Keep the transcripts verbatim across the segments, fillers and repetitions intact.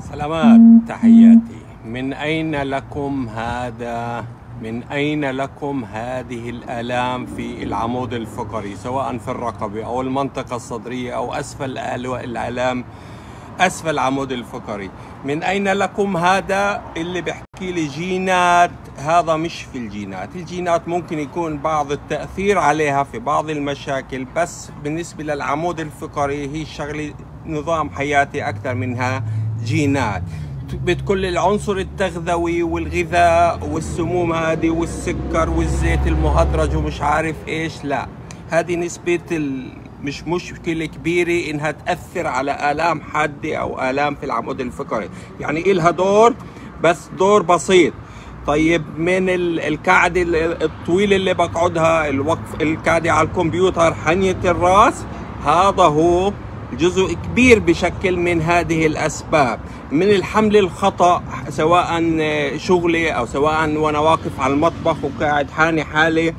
سلامات، تحياتي. من أين لكم هذا؟ من أين لكم هذه الآلام في العمود الفقري، سواء في الرقبة أو المنطقة الصدرية أو أسفل الآلام أسفل العمود الفقري؟ من أين لكم هذا؟ اللي بحكي لي جينات. هذا مش في الجينات. الجينات ممكن يكون بعض التأثير عليها في بعض المشاكل، بس بالنسبة للعمود الفقري هي شغلة نظام حياتي أكثر منها جينات. بتكون العنصر التغذوي والغذاء والسموم هذه والسكر والزيت المهدرج ومش عارف ايش، لا، هذه نسبة ال... مش مشكلة كبيرة انها تأثر على آلام حادة او آلام في العمود الفقري. يعني إلها دور، بس دور بسيط. طيب، من القعدة الطويلة اللي بقعدها، الوقف، القعدة على الكمبيوتر، حنية الراس، هذا هو جزء كبير بشكل من هذه الأسباب. من الحمل الخطأ، سواء شغلي أو سواء وأنا واقف على المطبخ وقاعد حاني حالي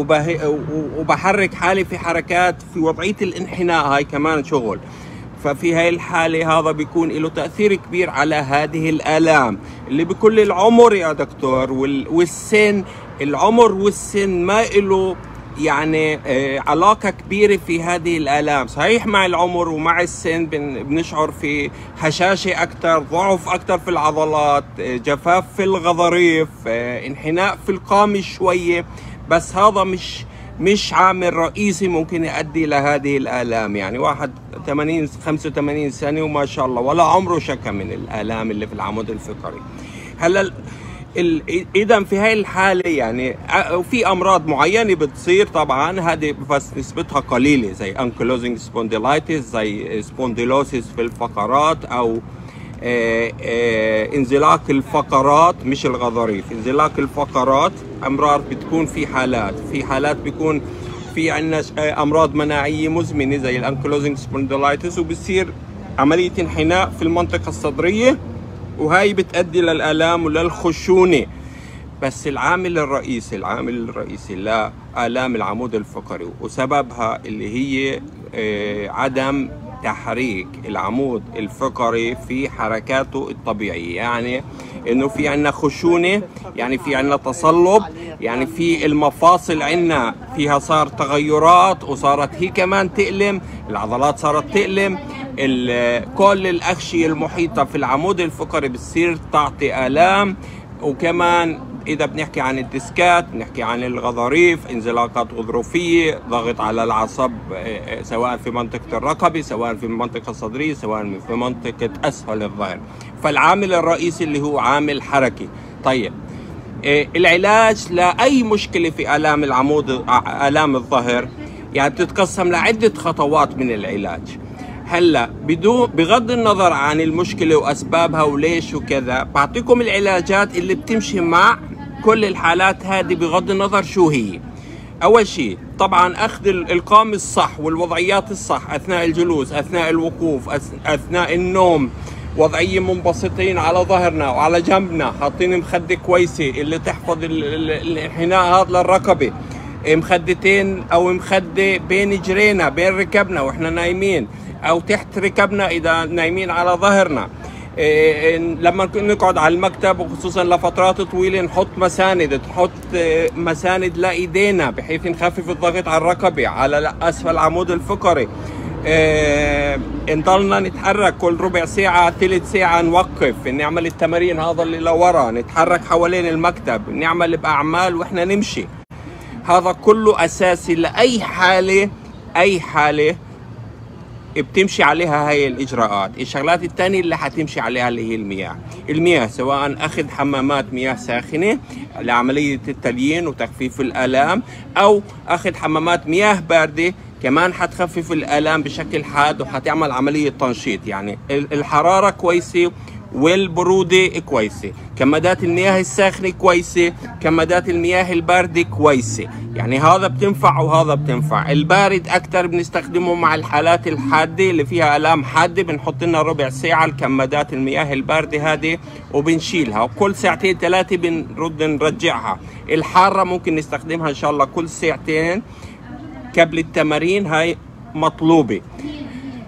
وبحرك حالي في حركات في وضعية الانحناء، هاي كمان شغل. ففي هاي الحالة هذا بيكون له تأثير كبير على هذه الآلام اللي بكل العمر يا دكتور والسن. العمر والسن ما له يعني علاقة كبيرة في هذه الآلام. صحيح مع العمر ومع السن بنشعر في هشاشة أكثر، ضعف أكثر في العضلات، جفاف في الغضاريف، انحناء في القامة شوية، بس هذا مش مش عامل رئيسي ممكن يؤدي لهذه الآلام. يعني واحد ثمانين خمسة وثمانين سنة وما شاء الله ولا عمره شكى من الآلام اللي في العمود الفقري. هلا إذا في هاي الحالة يعني في أمراض معينة بتصير، طبعا هذه بس نسبتها قليلة، زي أنكلوزنج سبونديلايتس، زي سبونديلوسيس في الفقرات، أو آآ آآ انزلاق الفقرات، مش الغضاريف، انزلاق الفقرات. أمراض بتكون في حالات في حالات بيكون في عندنا أمراض مناعية مزمنة زي الأنكلوزنج سبونديلايتس، وبصير عملية انحناء في المنطقة الصدرية، وهي بتؤدي للآلام وللخشونة. بس العامل الرئيسي العامل الرئيسي لآلام العمود الفقري وسببها اللي هي عدم تحريك العمود الفقري في حركاته الطبيعية. يعني انه في عندنا خشونة، يعني في عندنا تصلب، يعني في المفاصل عندنا فيها صار تغيرات، وصارت هي كمان تألم، العضلات صارت تألم، كل الأغشية المحيطة في العمود الفقري بتصير تعطي آلام. وكمان إذا بنحكي عن الديسكات، بنحكي عن الغضاريف، انزلاقات غضروفية، ضغط على العصب، سواء في منطقة الرقبة، سواء في المنطقة الصدرية، سواء في منطقة أسفل الظهر. فالعامل الرئيسي اللي هو عامل حركي. طيب، العلاج لأي مشكلة في آلام العمود، آلام الظهر، يعني بتتقسم لعدة خطوات من العلاج. هلا بدون بغض النظر عن المشكله واسبابها وليش وكذا، بعطيكم العلاجات اللي بتمشي مع كل الحالات هذه بغض النظر شو هي. اول شيء طبعا اخذ القام الصح والوضعيات الصح اثناء الجلوس، اثناء الوقوف، اثناء النوم، وضعيه منبسطين على ظهرنا وعلى جنبنا، حاطين مخده كويسه اللي تحفظ الانحناء هذا للركبه، مخدتين او مخده بين جرينا بين ركبنا واحنا نايمين، او تحت ركبنا اذا نايمين على ظهرنا. إيه لما نقعد على المكتب وخصوصا لفترات طويله نحط مساند، تحط مساند لايدينا بحيث نخفف الضغط على الركبه، على اسفل العمود الفقري. إيه نضلنا نتحرك كل ربع ساعه ثلث ساعه، نوقف نعمل التمارين هذا اللي لورا، نتحرك حوالين المكتب، نعمل باعمال واحنا نمشي. هذا كله اساسي لاي حاله اي حاله بتمشي عليها هاي الإجراءات. الشغلات الثانية اللي حتمشي عليها اللي هي المياه. المياه سواء أخذ حمامات مياه ساخنة لعملية التليين وتخفيف الآلام، أو أخذ حمامات مياه باردة كمان حتخفف الآلام بشكل حاد وحتعمل عملية تنشيط. يعني الحرارة كويسة والبرودة كويسة، كمادات المياه الساخنة كويسة، كمادات المياه الباردة كويسة. يعني هذا بتنفع وهذا بتنفع. البارد أكتر بنستخدمه مع الحالات الحادة اللي فيها آلام حادة، بنحط لنا ربع ساعة الكمادات المياه الباردة هذه وبنشيلها، وكل ساعتين ثلاثة بنرد نرجعها. الحارة ممكن نستخدمها إن شاء الله كل ساعتين قبل التمارين، هاي مطلوبة.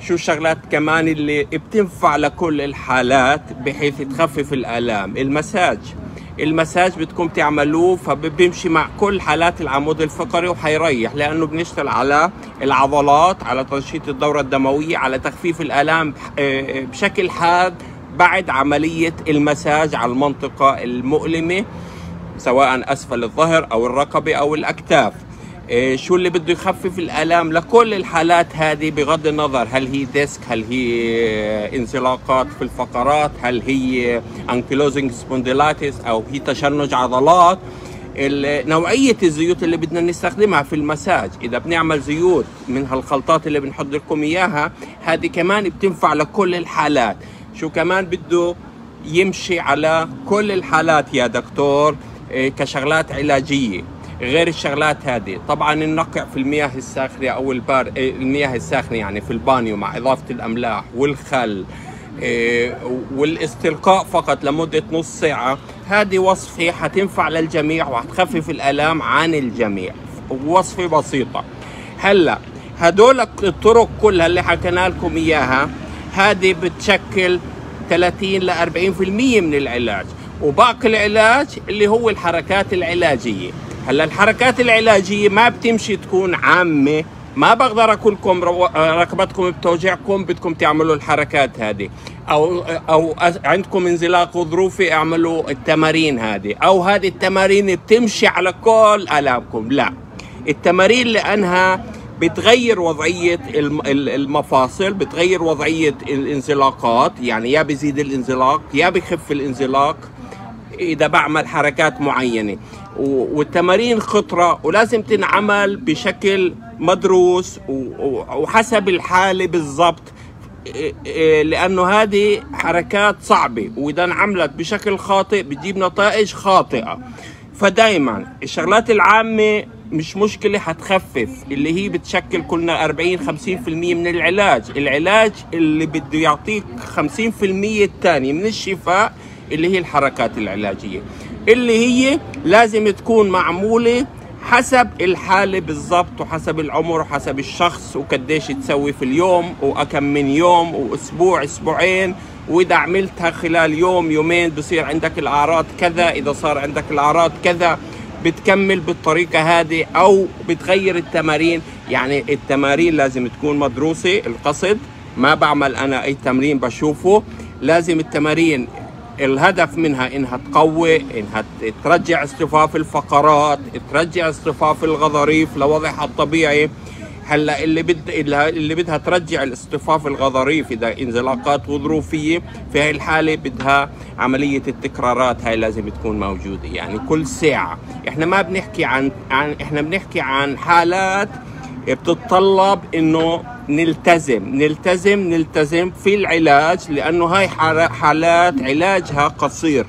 شو الشغلات كمان اللي بتنفع لكل الحالات بحيث تخفف الآلام؟ المساج. المساج بدكم تعملوه فبيمشي مع كل حالات العمود الفقري وحيريح، لأنه بنشتغل على العضلات، على تنشيط الدورة الدموية، على تخفيف الآلام بشكل حاد بعد عملية المساج على المنطقة المؤلمة سواء أسفل الظهر أو الرقبة أو الأكتاف. إيه شو اللي بده يخفف الآلام لكل الحالات هذه بغض النظر هل هي ديسك، هل هي انزلاقات في الفقرات، هل هي انكيلوزنج سبونديلايتس أو هي تشنج عضلات. نوعية الزيوت اللي بدنا نستخدمها في المساج، إذا بنعمل زيوت من هالخلطات اللي بنحط لكم إياها هذه كمان بتنفع لكل الحالات. شو كمان بده يمشي على كل الحالات يا دكتور إيه كشغلات علاجية غير الشغلات هذه؟ طبعا النقع في المياه الساخنة او البار المياه الساخنة يعني في البانيو مع اضافة الاملاح والخل إيه والاستلقاء فقط لمدة نص ساعة، هذه وصفة حتنفع للجميع وحتخفف الالام عن الجميع، وصفة بسيطة. هلا هدول الطرق كلها اللي حكينا لكم اياها هذه بتشكل ثلاثين ل أربعين بالمئة من العلاج، وباقي العلاج اللي هو الحركات العلاجية. هلا الحركات العلاجية ما بتمشي تكون عامة، ما بقدر اقول لكم ركبتكم بتوجعكم بدكم تعملوا الحركات هذه، او او عندكم انزلاق غضروفي اعملوا التمارين هذه، او هذه التمارين بتمشي على كل الامكم. لا، التمارين لانها بتغير وضعية المفاصل، بتغير وضعية الانزلاقات، يعني يا بيزيد الانزلاق يا بخف الانزلاق إذا بعمل حركات معينة. والتمارين خطرة ولازم تنعمل بشكل مدروس وحسب الحالة بالضبط، لأنه هذه حركات صعبة وإذا انعملت بشكل خاطئ بتجيب نتائج خاطئة. فدايما الشغلات العامة مش مشكلة، حتخفف اللي هي بتشكل كلنا أربعين خمسين بالمئة من العلاج. العلاج اللي بده يعطيك خمسين بالمئة الثاني من الشفاء اللي هي الحركات العلاجية، اللي هي لازم تكون معمولة حسب الحالة بالضبط وحسب العمر وحسب الشخص وقديش تسوي في اليوم وأكم من يوم وأسبوع أسبوعين، وإذا عملتها خلال يوم يومين بصير عندك الأعراض كذا، إذا صار عندك الأعراض كذا بتكمل بالطريقة هذه أو بتغير التمارين. يعني التمارين لازم تكون مدروسة القصد، ما بعمل أنا أي تمرين بشوفه، لازم التمارين الهدف منها انها تقوي، انها ترجع اصطفاف الفقرات، ترجع اصطفاف الغضاريف لوضعها الطبيعي. هلا اللي بد اللي بدها ترجع الاصطفاف الغضاريف اذا انزلاقات غضروفيه، في هاي الحاله بدها عمليه التكرارات، هاي لازم تكون موجوده يعني كل ساعه. احنا ما بنحكي عن عن احنا بنحكي عن حالات بتتطلب انه نلتزم نلتزم نلتزم في العلاج، لانه هاي حالات علاجها قصير.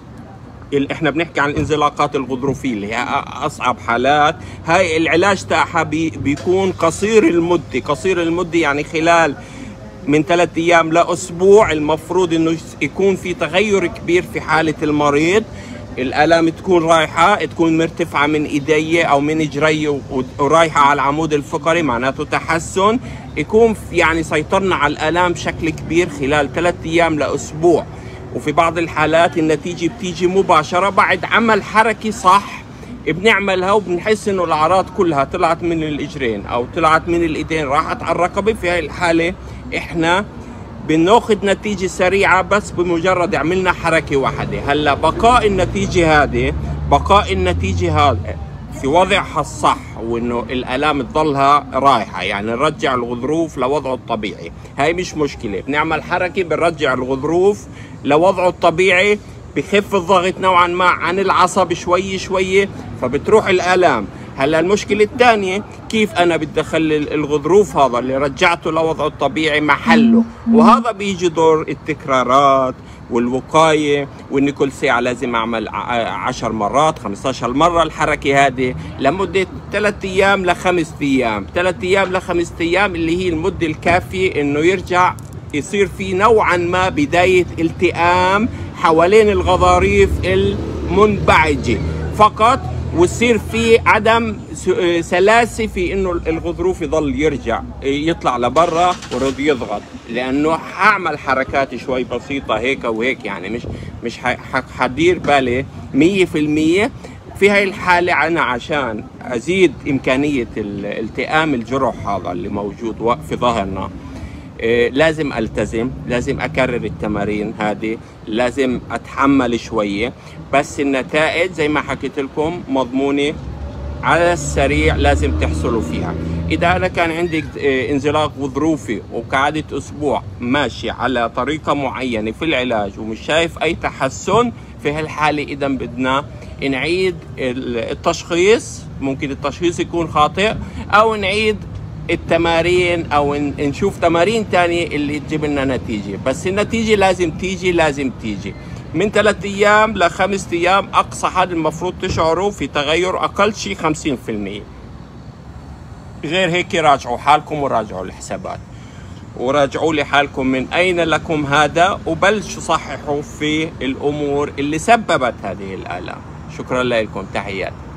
احنا بنحكي عن الانزلاقات الغضروفيه اللي هي اصعب حالات، هاي العلاج تاعها بي بيكون قصير المده. قصير المده يعني خلال من ثلاث ايام لاسبوع المفروض انه يكون في تغير كبير في حاله المريض، الآلام تكون رايحة، تكون مرتفعة من إيدي أو من إجري ورايحة على العمود الفقري، معناته تحسن، يكون يعني سيطرنا على الآلام بشكل كبير خلال ثلاث أيام لأسبوع. وفي بعض الحالات النتيجة بتيجي مباشرة بعد عمل حركة صح بنعملها وبنحس إنه الأعراض كلها طلعت من الإجرين أو طلعت من الإيدين راحت على الرقبة. في هاي الحالة إحنا بناخذ نتيجة سريعة بس بمجرد عملنا حركة واحدة. هلا بقاء النتيجة هذه بقاء النتيجة هذه في وضعها الصح وانه الآلام تضلها رايحة، يعني نرجع الغضروف لوضعه الطبيعي، هاي مش مشكلة. بنعمل حركة بنرجع الغضروف لوضعه الطبيعي، بخف الضغط نوعا ما عن العصب شوي شوي فبتروح الآلام. هلا المشكلة الثانية كيف أنا بدي أخلي الغضروف هذا اللي رجعته لوضعه الطبيعي محله، وهذا بيجي دور التكرارات والوقاية، وإن كل ساعة لازم أعمل عشر مرات خمسة عشر مرة الحركة هذه لمدة ثلاث أيام لخمس أيام، ثلاث أيام لخمس أيام اللي هي المدة الكافية إنه يرجع يصير في نوعا ما بداية التئام حوالين الغضاريف المنبعجة فقط. ويصير في عدم سلاسه في انه الغضروف يضل يرجع يطلع لبرا ورد يضغط، لانه حاعمل حركات شوي بسيطه هيك وهيك، يعني مش مش حدير بالي مية في المية. في هاي الحالة أنا عشان أزيد إمكانية التئام الجرح هذا اللي موجود في ظهرنا، إيه لازم ألتزم، لازم أكرر التمارين هذه، لازم أتحمل شوية، بس النتائج زي ما حكيت لكم مضمونة على السريع لازم تحصلوا فيها. إذا أنا كان عندي انزلاق غضروفي وقعدت أسبوع ماشي على طريقة معينة في العلاج ومش شايف أي تحسن، في هالحالة إذا بدنا نعيد التشخيص، ممكن التشخيص يكون خاطئ، أو نعيد التمارين أو نشوف تمارين تانية اللي تجيب لنا نتيجة. بس النتيجة لازم تيجي لازم تيجي من ثلاث أيام لخمس أيام أقصى حد المفروض تشعروا في تغير، أقل شيء خمسين في المية. غير هيك راجعوا حالكم وراجعوا الحسابات وراجعوا لي حالكم من أين لكم هذا، وبلشوا صححوا في الأمور اللي سببت هذه الآلام. شكرا لكم، تحياتي.